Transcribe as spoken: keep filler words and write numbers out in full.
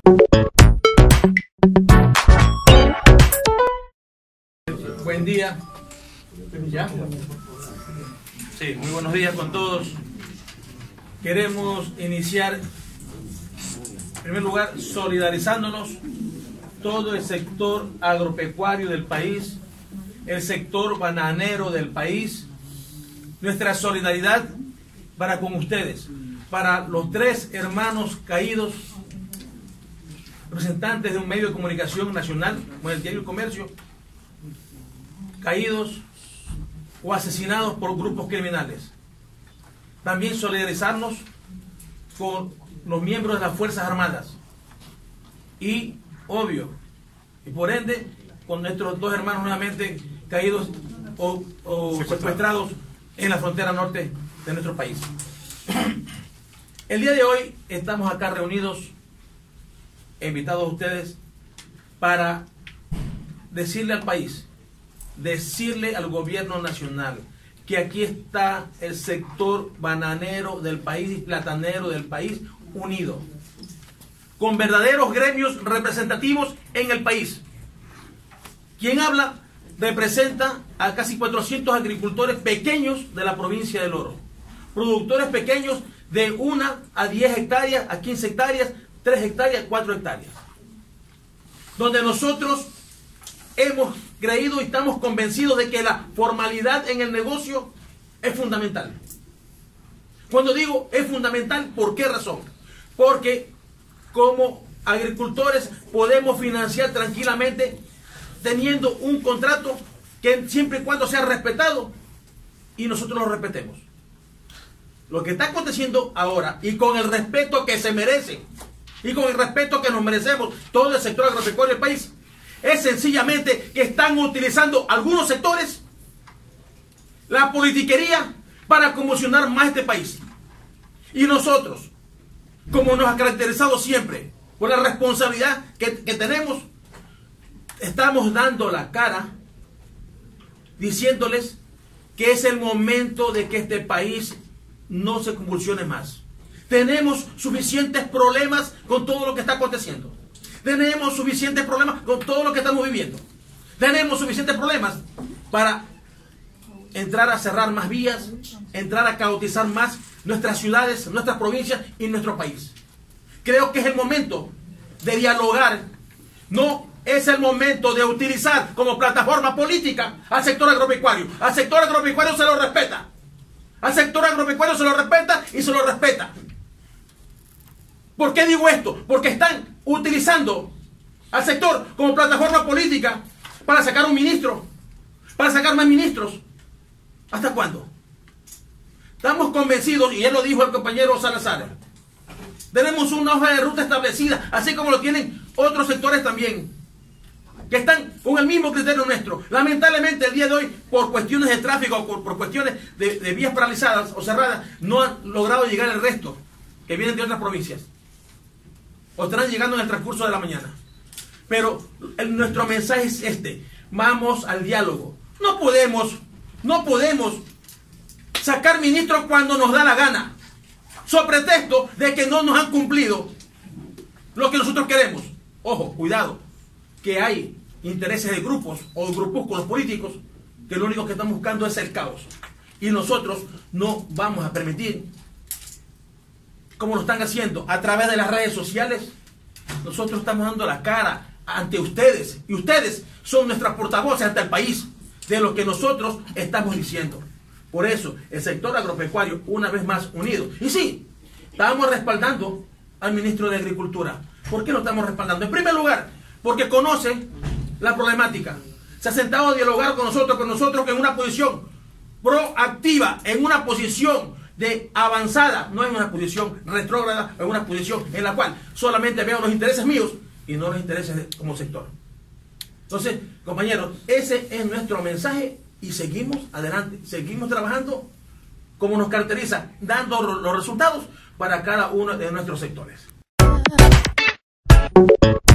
Buen día. ¿Ya? Sí, muy buenos días con todos. Queremos iniciar, en primer lugar, solidarizándonos todo el sector agropecuario del país, el sector bananero del país, nuestra solidaridad para con ustedes, para los tres hermanos caídos, representantes de un medio de comunicación nacional, como el Diario El Comercio, caídos o asesinados por grupos criminales. También solidarizarnos con los miembros de las Fuerzas Armadas y, obvio, y por ende, con nuestros dos hermanos nuevamente caídos o, o secuestrados en la frontera norte de nuestro país. El día de hoy estamos acá reunidos, invitados a ustedes, para decirle al país, decirle al gobierno nacional que aquí está el sector bananero del país y platanero del país unido, con verdaderos gremios representativos en el país. Quien habla representa a casi cuatrocientos agricultores pequeños de la provincia del Oro, productores pequeños de una a diez hectáreas, a quince hectáreas, tres hectáreas, cuatro hectáreas, donde nosotros hemos creído y estamos convencidos de que la formalidad en el negocio es fundamental. Cuando digo es fundamental, ¿por qué razón? Porque como agricultores podemos financiar tranquilamente teniendo un contrato que siempre y cuando sea respetado y nosotros lo respetemos. Lo que está aconteciendo ahora, y con el respeto que se merece y con el respeto que nos merecemos todo el sector agropecuario del país, es sencillamente que están utilizando algunos sectores la politiquería para conmocionar más este país. Y nosotros, como nos ha caracterizado siempre por la responsabilidad que, que tenemos, estamos dando la cara diciéndoles que es el momento de que este país no se convulsione más. Tenemos suficientes problemas con todo lo que está aconteciendo. Tenemos suficientes problemas con todo lo que estamos viviendo. Tenemos suficientes problemas para entrar a cerrar más vías, entrar a caotizar más nuestras ciudades, nuestras provincias y nuestro país. Creo que es el momento de dialogar. No es el momento de utilizar como plataforma política al sector agropecuario. Al sector agropecuario se lo respeta. Al sector agropecuario se lo respeta y se lo respeta. ¿Por qué digo esto? Porque están utilizando al sector como plataforma política para sacar un ministro, para sacar más ministros. ¿Hasta cuándo? Estamos convencidos, y ya lo dijo el compañero Salazar, tenemos una hoja de ruta establecida, así como lo tienen otros sectores también, que están con el mismo criterio nuestro. Lamentablemente el día de hoy, por cuestiones de tráfico, por, por cuestiones de, de vías paralizadas o cerradas, no han logrado llegar el resto, que vienen de otras provincias, o estarán llegando en el transcurso de la mañana. Pero el, nuestro mensaje es este: vamos al diálogo. No podemos, no podemos sacar ministros cuando nos da la gana, sobre pretexto de que no nos han cumplido lo que nosotros queremos. Ojo, cuidado, que hay intereses de grupos o grupúsculos políticos que lo único que están buscando es el caos. Y nosotros no vamos a permitir, como lo están haciendo a través de las redes sociales. Nosotros estamos dando la cara ante ustedes, y ustedes son nuestras portavoces ante el país de lo que nosotros estamos diciendo. Por eso el sector agropecuario, una vez más, unido. Y sí, estamos respaldando al ministro de Agricultura. ¿Por qué lo estamos respaldando? En primer lugar, porque conoce la problemática, se ha sentado a dialogar con nosotros, con nosotros en una posición proactiva, en una posición de avanzada, no en una posición retrógrada, en una posición en la cual solamente veo los intereses míos y no los intereses de, como sector. Entonces, compañeros, ese es nuestro mensaje y seguimos adelante, seguimos trabajando como nos caracteriza, dando los resultados para cada uno de nuestros sectores.